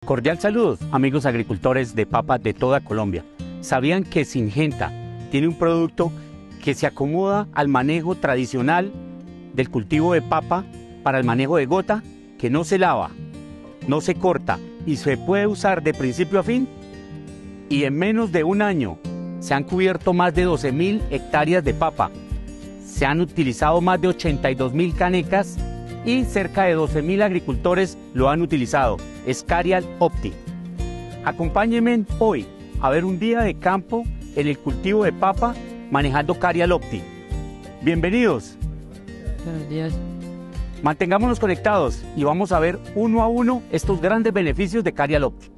Cordial saludo, amigos agricultores de papa de toda Colombia. ¿Sabían que Syngenta tiene un producto que se acomoda al manejo tradicional del cultivo de papa para el manejo de gota, que no se lava, no se corta y se puede usar de principio a fin? Y en menos de un año se han cubierto más de 12.000 hectáreas de papa. Se han utilizado más de 82.000 canecas y cerca de 12.000 agricultores lo han utilizado. Es Carial Opti. Acompáñenme hoy a ver un día de campo en el cultivo de papa manejando Carial Opti. Bienvenidos. Buenos días. Mantengámonos conectados y vamos a ver uno a uno estos grandes beneficios de Carial Opti.